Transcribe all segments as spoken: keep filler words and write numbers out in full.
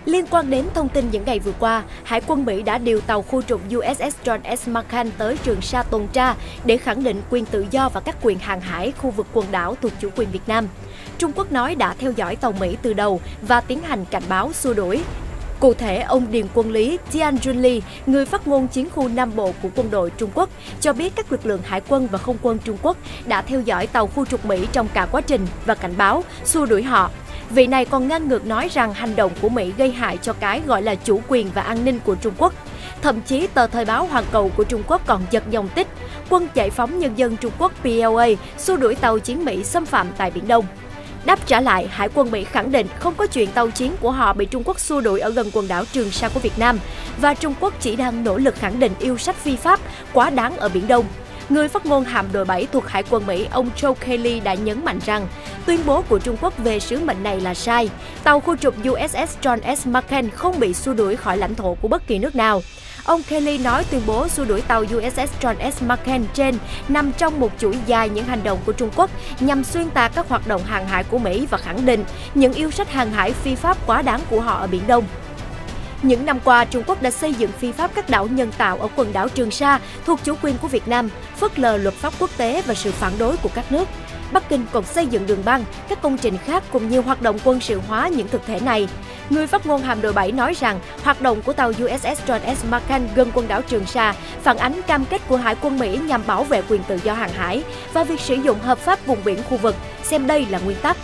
Liên quan đến thông tin những ngày vừa qua, Hải quân Mỹ đã điều tàu khu trục u ét ét John S. McCain tới Trường Sa tuần tra để khẳng định quyền tự do và các quyền hàng hải khu vực quần đảo thuộc chủ quyền Việt Nam. Trung Quốc nói đã theo dõi tàu Mỹ từ đầu và tiến hành cảnh báo xua đuổi. Cụ thể, ông Điền Quân Lý Tian Junli, người phát ngôn chiến khu Nam Bộ của quân đội Trung Quốc, cho biết các lực lượng hải quân và không quân Trung Quốc đã theo dõi tàu khu trục Mỹ trong cả quá trình và cảnh báo, xua đuổi họ. Vị này còn ngang ngược nói rằng hành động của Mỹ gây hại cho cái gọi là chủ quyền và an ninh của Trung Quốc. Thậm chí, tờ Thời báo Hoàn Cầu của Trung Quốc còn giật dòng tích Quân Giải phóng Nhân dân Trung Quốc P L A xua đuổi tàu chiến Mỹ xâm phạm tại Biển Đông. Đáp trả lại, Hải quân Mỹ khẳng định không có chuyện tàu chiến của họ bị Trung Quốc xua đuổi ở gần quần đảo Trường Sa của Việt Nam và Trung Quốc chỉ đang nỗ lực khẳng định yêu sách phi pháp quá đáng ở Biển Đông. Người phát ngôn hạm đội bảy thuộc Hải quân Mỹ, ông Joe Kelly đã nhấn mạnh rằng tuyên bố của Trung Quốc về sứ mệnh này là sai. Tàu khu trục u ét ét John S. McCain không bị xua đuổi khỏi lãnh thổ của bất kỳ nước nào. Ông Kelly nói tuyên bố xua đuổi tàu u ét ét John S. McCain trên nằm trong một chuỗi dài những hành động của Trung Quốc nhằm xuyên tạc các hoạt động hàng hải của Mỹ và khẳng định những yêu sách hàng hải phi pháp quá đáng của họ ở Biển Đông. Những năm qua, Trung Quốc đã xây dựng phi pháp các đảo nhân tạo ở quần đảo Trường Sa thuộc chủ quyền của Việt Nam, phớt lờ luật pháp quốc tế và sự phản đối của các nước. Bắc Kinh còn xây dựng đường băng, các công trình khác cùng nhiều hoạt động quân sự hóa những thực thể này. Người phát ngôn hạm đội bảy nói rằng hoạt động của tàu u ét ét John S. McCain gần quần đảo Trường Sa phản ánh cam kết của Hải quân Mỹ nhằm bảo vệ quyền tự do hàng hải và việc sử dụng hợp pháp vùng biển khu vực, xem đây là nguyên tắc.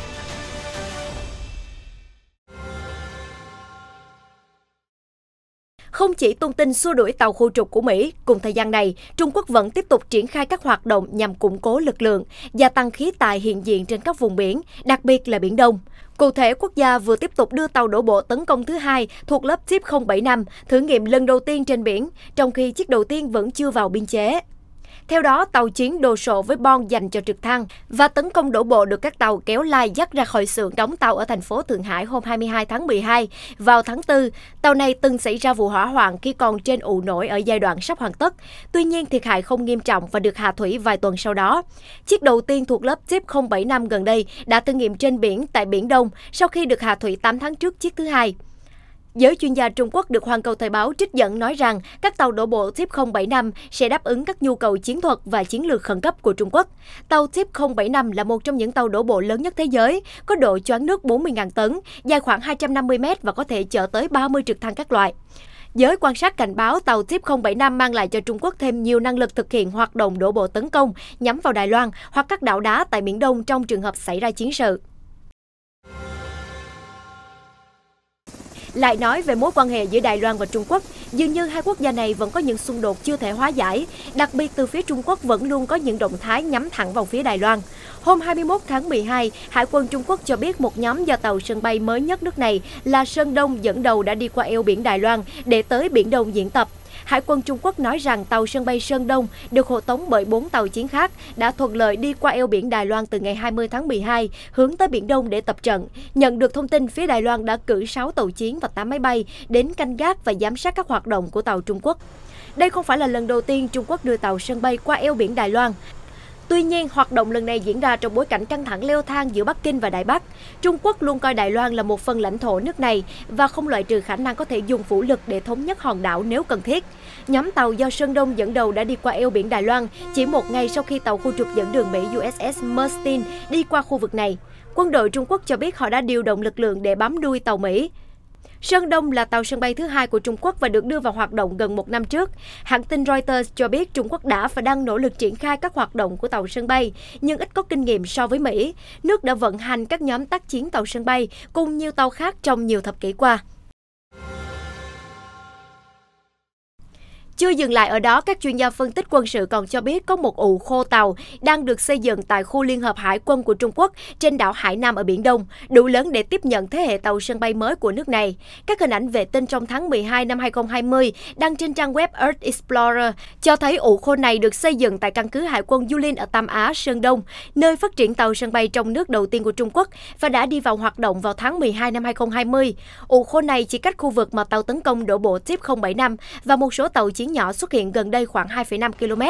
Không chỉ tung tin xua đuổi tàu khu trục của Mỹ, cùng thời gian này, Trung Quốc vẫn tiếp tục triển khai các hoạt động nhằm củng cố lực lượng, gia tăng khí tài hiện diện trên các vùng biển, đặc biệt là Biển Đông. Cụ thể, quốc gia vừa tiếp tục đưa tàu đổ bộ tấn công thứ hai thuộc lớp Tip không bảy năm, thử nghiệm lần đầu tiên trên biển, trong khi chiếc đầu tiên vẫn chưa vào biên chế. Theo đó, tàu chiến đồ sộ với bon dành cho trực thăng và tấn công đổ bộ được các tàu kéo lai dắt ra khỏi xưởng đóng tàu ở thành phố Thượng Hải hôm hai mươi hai tháng mười hai. Vào tháng tư, tàu này từng xảy ra vụ hỏa hoạn khi còn trên ụ nổi ở giai đoạn sắp hoàn tất. Tuy nhiên, thiệt hại không nghiêm trọng và được hạ thủy vài tuần sau đó. Chiếc đầu tiên thuộc lớp Tip không bảy năm gần đây đã thử nghiệm trên biển tại Biển Đông sau khi được hạ thủy tám tháng trước chiếc thứ hai. Giới chuyên gia Trung Quốc được Hoàn Cầu Thời báo trích dẫn nói rằng các tàu đổ bộ Tip không bảy năm sẽ đáp ứng các nhu cầu chiến thuật và chiến lược khẩn cấp của Trung Quốc. Tàu Tip không bảy năm là một trong những tàu đổ bộ lớn nhất thế giới, có độ choán nước bốn mươi nghìn tấn, dài khoảng hai trăm năm mươi mét và có thể chở tới ba mươi trực thăng các loại. Giới quan sát cảnh báo tàu Tip không bảy năm mang lại cho Trung Quốc thêm nhiều năng lực thực hiện hoạt động đổ bộ tấn công nhắm vào Đài Loan hoặc các đảo đá tại Biển Đông trong trường hợp xảy ra chiến sự. Lại nói về mối quan hệ giữa Đài Loan và Trung Quốc, dường như hai quốc gia này vẫn có những xung đột chưa thể hóa giải, đặc biệt từ phía Trung Quốc vẫn luôn có những động thái nhắm thẳng vào phía Đài Loan. Hôm hai mươi mốt tháng mười hai, Hải quân Trung Quốc cho biết một nhóm do tàu sân bay mới nhất nước này là Sơn Đông dẫn đầu đã đi qua eo biển Đài Loan để tới Biển Đông diễn tập. Hải quân Trung Quốc nói rằng tàu sân bay Sơn Đông được hộ tống bởi bốn tàu chiến khác đã thuận lợi đi qua eo biển Đài Loan từ ngày hai mươi tháng mười hai, hướng tới Biển Đông để tập trận. Nhận được thông tin, phía Đài Loan đã cử sáu tàu chiến và tám máy bay đến canh gác và giám sát các hoạt động của tàu Trung Quốc. Đây không phải là lần đầu tiên Trung Quốc đưa tàu sân bay qua eo biển Đài Loan. Tuy nhiên, hoạt động lần này diễn ra trong bối cảnh căng thẳng leo thang giữa Bắc Kinh và Đài Bắc. Trung Quốc luôn coi Đài Loan là một phần lãnh thổ nước này và không loại trừ khả năng có thể dùng vũ lực để thống nhất hòn đảo nếu cần thiết. Nhóm tàu do Sơn Đông dẫn đầu đã đi qua eo biển Đài Loan chỉ một ngày sau khi tàu khu trục dẫn đường Mỹ u ét ét Merstein đi qua khu vực này. Quân đội Trung Quốc cho biết họ đã điều động lực lượng để bám đuôi tàu Mỹ. Sơn Đông là tàu sân bay thứ hai của Trung Quốc và được đưa vào hoạt động gần một năm trước. Hãng tin Reuters cho biết Trung Quốc đã và đang nỗ lực triển khai các hoạt động của tàu sân bay, nhưng ít có kinh nghiệm so với Mỹ. Nước đã vận hành các nhóm tác chiến tàu sân bay cùng nhiều tàu khác trong nhiều thập kỷ qua. Chưa dừng lại ở đó, các chuyên gia phân tích quân sự còn cho biết có một ụ khô tàu đang được xây dựng tại khu Liên hợp Hải quân của Trung Quốc trên đảo Hải Nam ở Biển Đông, đủ lớn để tiếp nhận thế hệ tàu sân bay mới của nước này. Các hình ảnh vệ tinh trong tháng mười hai năm hai nghìn không trăm hai mươi đăng trên trang web Earth Explorer cho thấy ụ khô này được xây dựng tại căn cứ Hải quân Yulin ở Tam Á, Sơn Đông, nơi phát triển tàu sân bay trong nước đầu tiên của Trung Quốc và đã đi vào hoạt động vào tháng mười hai năm hai nghìn không trăm hai mươi. Ụ khô này chỉ cách khu vực mà tàu tấn công đổ bộ Tip không bảy năm và một số tàu chiến nhỏ xuất hiện gần đây khoảng hai phẩy năm ki lô mét.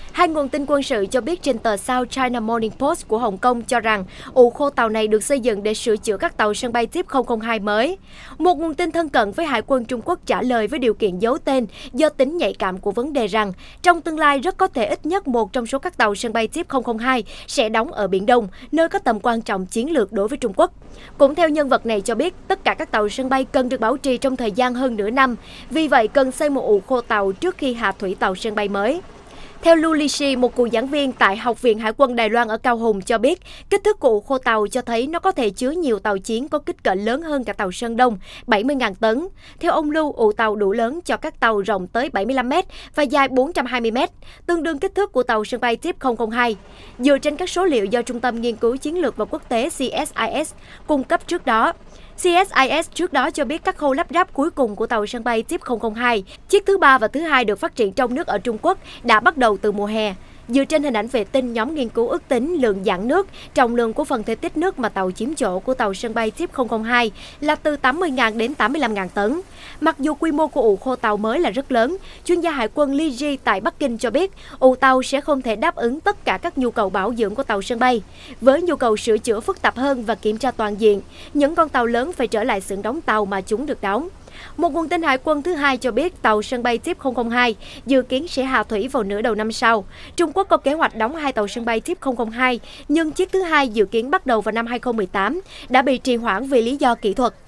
Hai nguồn tin quân sự cho biết trên tờ South China Morning Post của Hồng Kông cho rằng ụ khô tàu này được xây dựng để sửa chữa các tàu sân bay Tip không không hai mới. Một nguồn tin thân cận với Hải quân Trung Quốc trả lời với điều kiện giấu tên do tính nhạy cảm của vấn đề rằng trong tương lai rất có thể ít nhất một trong số các tàu sân bay Tip không không hai sẽ đóng ở Biển Đông, nơi có tầm quan trọng chiến lược đối với Trung Quốc. Cũng theo nhân vật này cho biết, tất cả các tàu sân bay cần được bảo trì trong thời gian hơn nửa năm, vì vậy cần xây một ụ khô tàu trước khi hạ thủy tàu sân bay mới. Theo Lu Lishi, một cựu giảng viên tại Học viện Hải quân Đài Loan ở Cao Hùng cho biết, kích thước của ụ khô tàu cho thấy nó có thể chứa nhiều tàu chiến có kích cỡ lớn hơn cả tàu Sơn Đông, bảy mươi nghìn tấn. Theo ông Lu, ụ tàu đủ lớn cho các tàu rộng tới bảy mươi lăm mét và dài bốn trăm hai mươi mét, tương đương kích thước của tàu sân bay Tip không không hai. Dựa trên các số liệu do Trung tâm Nghiên cứu Chiến lược và Quốc tế C S I S cung cấp trước đó, C S I S trước đó cho biết các khâu lắp ráp cuối cùng của tàu sân bay Tip không không hai, chiếc thứ ba và thứ hai được phát triển trong nước ở Trung Quốc, đã bắt đầu từ mùa hè. Dựa trên hình ảnh vệ tinh, nhóm nghiên cứu ước tính lượng giãn nước, trọng lượng của phần thể tích nước mà tàu chiếm chỗ của tàu sân bay Tip không không hai là từ tám mươi nghìn đến tám mươi lăm nghìn tấn. Mặc dù quy mô của ụ khô tàu mới là rất lớn, chuyên gia hải quân Li Ji tại Bắc Kinh cho biết ụ tàu sẽ không thể đáp ứng tất cả các nhu cầu bảo dưỡng của tàu sân bay. Với nhu cầu sửa chữa phức tạp hơn và kiểm tra toàn diện, những con tàu lớn phải trở lại xưởng đóng tàu mà chúng được đóng. Một nguồn tin hải quân thứ hai cho biết tàu sân bay Tip không không hai dự kiến sẽ hạ thủy vào nửa đầu năm sau. Trung Quốc có kế hoạch đóng hai tàu sân bay Tip không không hai, nhưng chiếc thứ hai dự kiến bắt đầu vào năm hai không một tám đã bị trì hoãn vì lý do kỹ thuật.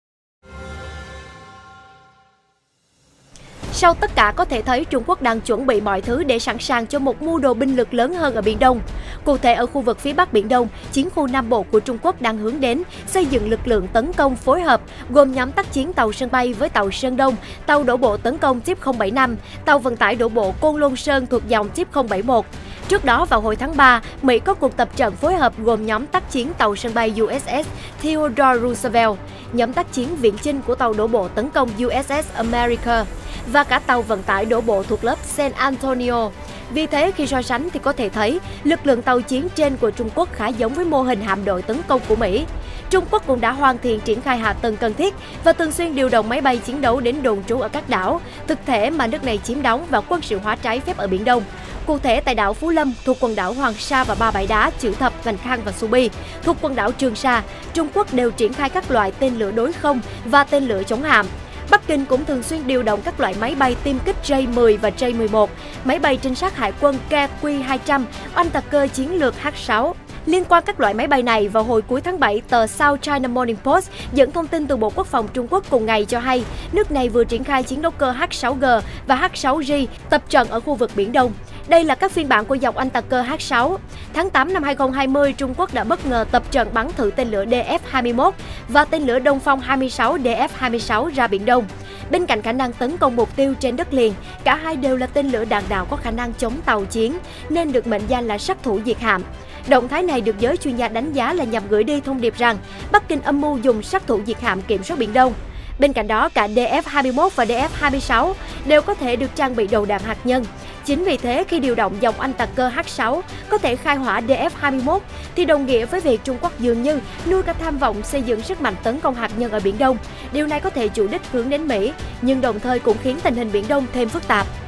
Sau tất cả có thể thấy Trung Quốc đang chuẩn bị mọi thứ để sẵn sàng cho một mưu đồ binh lực lớn hơn ở Biển Đông. Cụ thể ở khu vực phía Bắc Biển Đông, chiến khu Nam Bộ của Trung Quốc đang hướng đến xây dựng lực lượng tấn công phối hợp gồm nhóm tác chiến tàu sân bay với tàu Sơn Đông, tàu đổ bộ tấn công Tip không bảy năm, tàu vận tải đổ bộ Côn Lôn Sơn thuộc dòng Tip không bảy một. Trước đó vào hồi tháng ba, Mỹ có cuộc tập trận phối hợp gồm nhóm tác chiến tàu sân bay U S S Theodore Roosevelt, nhóm tác chiến viễn chinh của tàu đổ bộ tấn công U S S America và cả tàu vận tải đổ bộ thuộc lớp San Antonio. Vì thế, khi so sánh thì có thể thấy lực lượng tàu chiến trên của Trung Quốc khá giống với mô hình hạm đội tấn công của Mỹ. Trung Quốc cũng đã hoàn thiện triển khai hạ tầng cần thiết và thường xuyên điều động máy bay chiến đấu đến đồn trú ở các đảo, thực thể mà nước này chiếm đóng và quân sự hóa trái phép ở Biển Đông. Cụ thể tại đảo Phú Lâm thuộc quần đảo Hoàng Sa và ba bãi đá Chữ Thập, Vành Khăn và Subi thuộc quần đảo Trường Sa, Trung Quốc đều triển khai các loại tên lửa đối không và tên lửa chống hạm. Bắc Kinh cũng thường xuyên điều động các loại máy bay tiêm kích J mười và J mười một, máy bay trinh sát hải quân K Q hai trăm, oanh tạc cơ chiến lược H sáu. Liên quan các loại máy bay này, vào hồi cuối tháng bảy, tờ South China Morning Post dẫn thông tin từ Bộ Quốc phòng Trung Quốc cùng ngày cho hay nước này vừa triển khai chiến đấu cơ H sáu G và H sáu J tập trận ở khu vực Biển Đông. Đây là các phiên bản của dòng oanh tạc cơ H sáu. Tháng tám năm hai không hai không, Trung Quốc đã bất ngờ tập trận bắn thử tên lửa D F hai mươi mốt và tên lửa Đông Phong hai mươi sáu D F hai mươi sáu ra Biển Đông. Bên cạnh khả năng tấn công mục tiêu trên đất liền, cả hai đều là tên lửa đạn đạo có khả năng chống tàu chiến, nên được mệnh danh là sát thủ diệt hạm. Động thái này được giới chuyên gia đánh giá là nhằm gửi đi thông điệp rằng Bắc Kinh âm mưu dùng sát thủ diệt hạm kiểm soát Biển Đông. Bên cạnh đó, cả D F hai mươi mốt và D F hai mươi sáu đều có thể được trang bị đầu đạn hạt nhân. Chính vì thế, khi điều động dòng oanh tạc cơ H sáu có thể khai hỏa D F hai mươi mốt, thì đồng nghĩa với việc Trung Quốc dường như nuôi cả tham vọng xây dựng sức mạnh tấn công hạt nhân ở Biển Đông. Điều này có thể chủ đích hướng đến Mỹ, nhưng đồng thời cũng khiến tình hình Biển Đông thêm phức tạp.